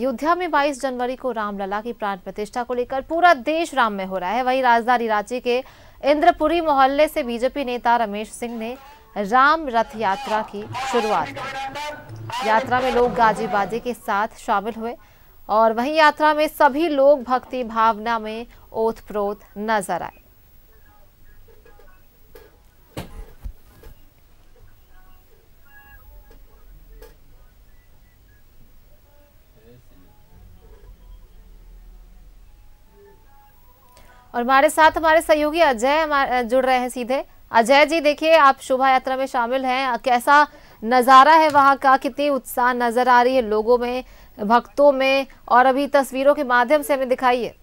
अयोध्या में 22 जनवरी को रामलला की प्राण प्रतिष्ठा को लेकर पूरा देश राम में हो रहा है। वहीं राजधानी रांची के इंद्रपुरी मोहल्ले से बीजेपी नेता रमेश सिंह ने राम रथ यात्रा की शुरुआत की। यात्रा में लोग गाजे बाजे के साथ शामिल हुए और वहीं यात्रा में सभी लोग भक्ति भावना में ओतप्रोत नजर आए। और हमारे साथ हमारे सहयोगी अजय जुड़ रहे हैं सीधे। अजय जी, देखिए आप शोभा यात्रा में शामिल हैं, कैसा नज़ारा है वहां का, कितनी उत्साह नजर आ रही है लोगों में, भक्तों में, और अभी तस्वीरों के माध्यम से हमें दिखाइए।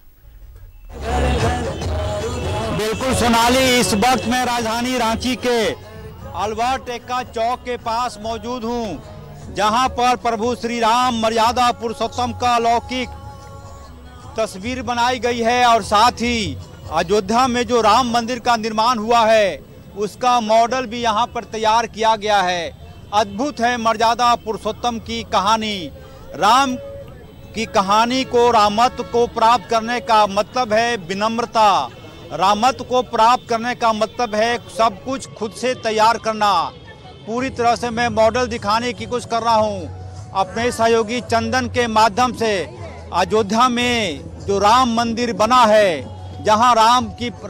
बिल्कुल सोनाली, इस वक्त मैं राजधानी रांची के अल्बर्ट एक्का चौक के पास मौजूद हूं, जहां पर प्रभु श्री राम मर्यादा पुरुषोत्तम का अलौकिक तस्वीर बनाई गई है और साथ ही अयोध्या में जो राम मंदिर का निर्माण हुआ है उसका मॉडल भी यहां पर तैयार किया गया है। अद्भुत है मर्यादा पुरुषोत्तम की कहानी। राम की कहानी को, रामत्व को प्राप्त करने का मतलब है विनम्रता। रामत्व को प्राप्त करने का मतलब है सब कुछ खुद से तैयार करना। पूरी तरह से मैं मॉडल दिखाने की कोशिश कर रहा हूं अपने सहयोगी चंदन के माध्यम से। अयोध्या में जो राम मंदिर बना है, जहां राम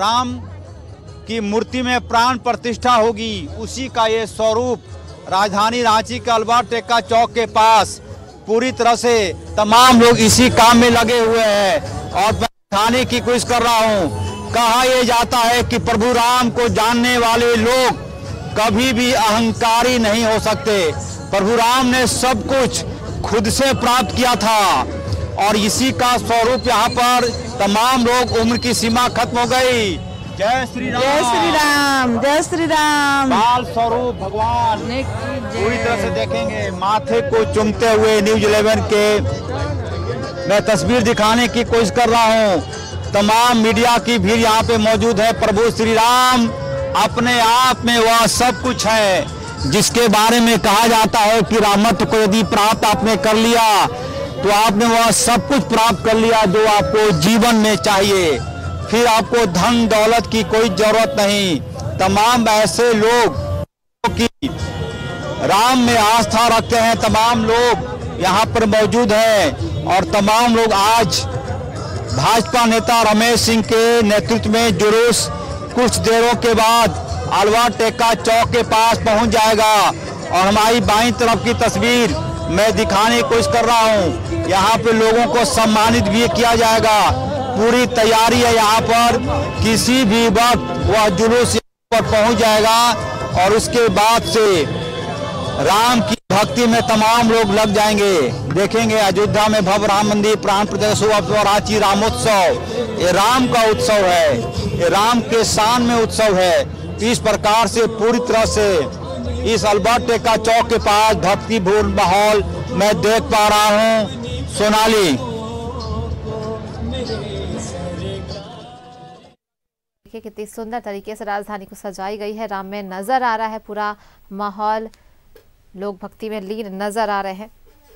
की मूर्ति में प्राण प्रतिष्ठा होगी, उसी का ये स्वरूप राजधानी रांची के अल्बर्ट एक्का चौक के पास पूरी तरह से तमाम लोग इसी काम में लगे हुए हैं। और मैं दिखाने की कोशिश कर रहा हूं, कहा यह जाता है कि प्रभु राम को जानने वाले लोग कभी भी अहंकारी नहीं हो सकते। प्रभु राम ने सब कुछ खुद से प्राप्त किया था और इसी का स्वरूप यहाँ पर तमाम लोग, उम्र की सीमा खत्म हो गई। जय श्री राम, जय श्री राम, जय श्री राम। बाल स्वरूप भगवान पूरी तरह से देखेंगे। माथे को चूमते हुए न्यूज 11 के मैं तस्वीर दिखाने की कोशिश कर रहा हूँ। तमाम मीडिया की भीड़ यहाँ पे मौजूद है। प्रभु श्री राम अपने आप में वह सब कुछ है जिसके बारे में कहा जाता है कि रामत्व को यदि प्राप्त आपने कर लिया तो आपने वह सब कुछ प्राप्त कर लिया जो आपको जीवन में चाहिए। फिर आपको धन दौलत की कोई जरूरत नहीं। तमाम ऐसे लोग कि राम में आस्था रखते हैं, तमाम लोग यहाँ पर मौजूद हैं और तमाम लोग आज भाजपा नेता रमेश सिंह के नेतृत्व में जुलूस कुछ देरों के बाद अल्बर्ट एक्का चौक के पास पहुँच जाएगा। और हमारी बाईं तरफ की तस्वीर मैं दिखाने की कोशिश कर रहा हूँ, यहाँ पे लोगों को सम्मानित भी किया जाएगा। पूरी तैयारी है यहाँ पर, किसी भी वक्त वह जुलूस पर पहुँच जाएगा और उसके बाद से राम की भक्ति में तमाम लोग लग जाएंगे। देखेंगे अयोध्या में भव्य राम मंदिर प्राण प्रतिष्ठा, रांची रामोत्सव, ये राम का उत्सव है, ये राम के शान में उत्सव है। इस प्रकार से पूरी तरह से इस अल्बर्ट एक्का चौक के पास भक्तिपूर्ण माहौल मैं देख पा रहा हूं। सोनाली, देखिए कितनी सुंदर तरीके से राजधानी को सजाई गई है। राम में नजर आ रहा है पूरा माहौल, लोग भक्ति में लीन नजर आ रहे हैं।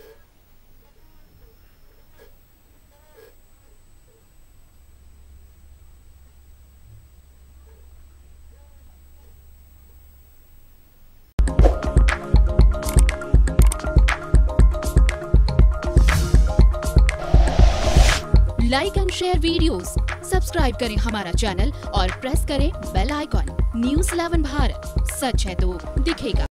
Like and share videos, subscribe करें हमारा चैनल और प्रेस करें बेल आइकॉन। न्यूज़ 11 भारत, सच है तो दिखेगा।